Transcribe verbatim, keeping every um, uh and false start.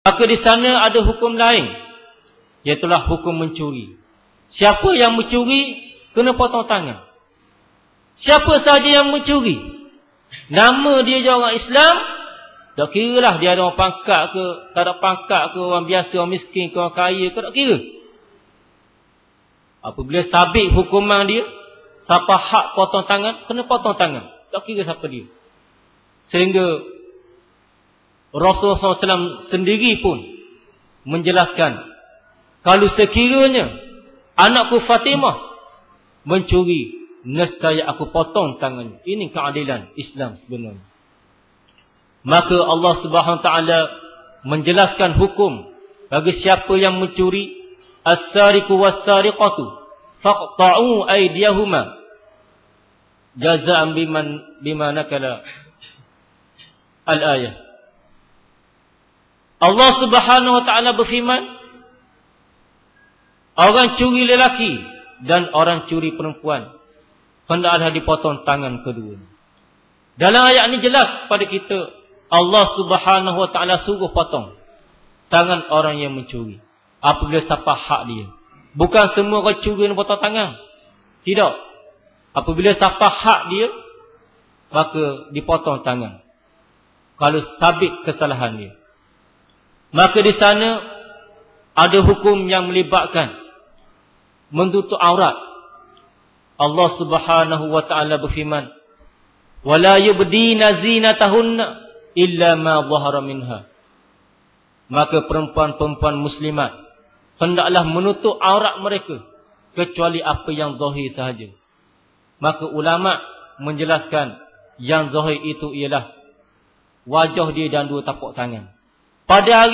Maka di sana ada hukum lain, iaitulah hukum mencuri. Siapa yang mencuri, kena potong tangan. Siapa saja yang mencuri, nama dia je orang Islam, tak kira lah dia ada orang pangkat ke, tak ada pangkat ke, orang biasa, orang miskin ke, orang kaya ke, tak kira. Apabila sabit hukuman dia, siapa hak potong tangan, kena potong tangan. Tak kira siapa dia. Sehingga Rasulullah sallallahu alaihi wasallam sendiri pun menjelaskan, kalau sekiranya anakku Fatimah mencuri, nescaya aku potong tangannya. Ini keadilan Islam sebenarnya. Maka Allah Subhanahu wa taala menjelaskan hukum bagi siapa yang mencuri, as-sariqu was-sariqatu faqta'u aydiyahuma jazaa'an biman bima nakala al-ayah. Allah Subhanahu wa taala berfirman, orang curi lelaki dan orang curi perempuan hendaklah dipotong tangan kedua. Dalam ayat ini jelas kepada kita, Allah Subhanahu wa taala suruh potong tangan orang yang mencuri apabila sampai hak dia. Bukan semua orang curi yang potong tangan. Tidak. Apabila sampai hak dia, maka dipotong tangan. Kalau sabit kesalahan dia. Maka di sana ada hukum yang melibatkan menutup aurat. Allah Subhanahu wa taala berfirman, "Wala yubdina zinatahunna illa ma dhahara minha." Maka perempuan-perempuan muslimat hendaklah menutup aurat mereka kecuali apa yang zahir sahaja. Maka ulama menjelaskan yang zahir itu ialah wajah dia dan dua tapak tangan. Pada hari